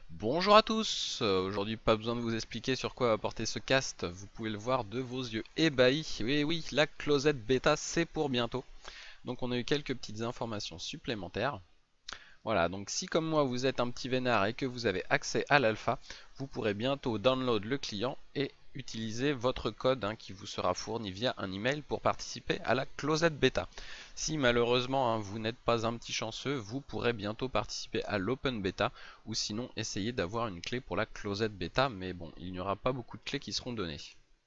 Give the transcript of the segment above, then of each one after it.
Bonjour à tous, aujourd'hui pas besoin de vous expliquer sur quoi va porter ce cast, vous pouvez le voir de vos yeux ébahis. Oui oui, la closette bêta c'est pour bientôt. Donc on a eu quelques petites informations supplémentaires. Voilà, donc si comme moi vous êtes un petit vénard et que vous avez accès à l'alpha, vous pourrez bientôt download le client et utiliser votre code qui vous sera fourni via un email pour participer à la closette bêta. Si malheureusement vous n'êtes pas un petit chanceux, vous pourrez bientôt participer à l'open bêta ou sinon essayer d'avoir une clé pour la closette bêta, mais bon, il n'y aura pas beaucoup de clés qui seront données.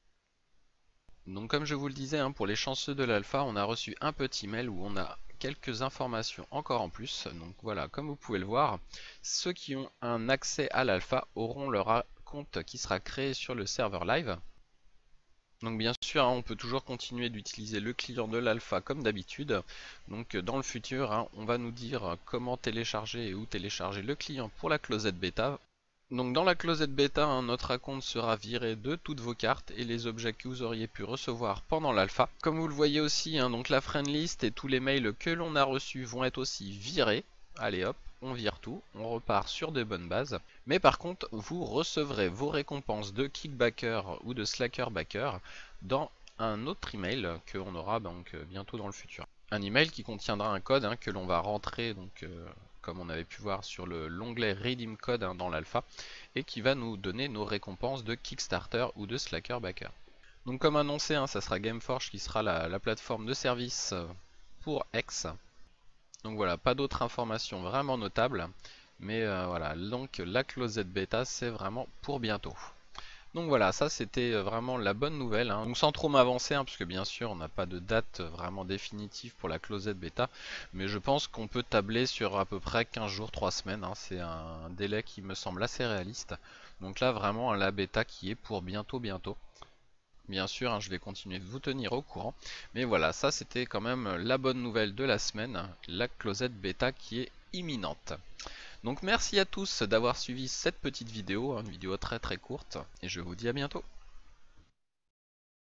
Donc comme je vous le disais, pour les chanceux de l'alpha, on a reçu un petit mail où on a quelques informations encore en plus. Donc voilà, comme vous pouvez le voir, ceux qui ont un accès à l'alpha auront leur compte qui sera créé sur le serveur live. Donc bien sûr, on peut toujours continuer d'utiliser le client de l'alpha comme d'habitude. Donc dans le futur, on va nous dire comment télécharger et où télécharger le client pour la closette bêta. Donc dans la closette bêta, notre compte sera viré de toutes vos cartes et les objets que vous auriez pu recevoir pendant l'alpha. Comme vous le voyez aussi, donc la friend list et tous les mails que l'on a reçus vont être aussi virés. Allez hop, on vire tout, on repart sur de bonnes bases. Mais par contre, vous recevrez vos récompenses de kickbacker ou de slackerbacker dans un autre email que l'on aura donc bientôt dans le futur. Un email qui contiendra un code que l'on va rentrer donc comme on avait pu voir sur l'onglet Redeem Code dans l'alpha, et qui va nous donner nos récompenses de Kickstarter ou de Slacker Backer. Donc comme annoncé, ça sera Gameforge qui sera la plateforme de service pour X. Donc voilà, pas d'autres informations vraiment notables, mais voilà, donc la closette bêta c'est vraiment pour bientôt. Donc voilà, ça c'était vraiment la bonne nouvelle. Donc sans trop m'avancer, puisque bien sûr on n'a pas de date vraiment définitive pour la closette bêta, mais je pense qu'on peut tabler sur à peu près 15 jours, 3 semaines. C'est un délai qui me semble assez réaliste. Donc là vraiment la bêta qui est pour bientôt. Bien sûr, je vais continuer de vous tenir au courant. Mais voilà, ça c'était quand même la bonne nouvelle de la semaine, la closette bêta qui est imminente. Donc merci à tous d'avoir suivi cette petite vidéo, une vidéo très courte, et je vous dis à bientôt.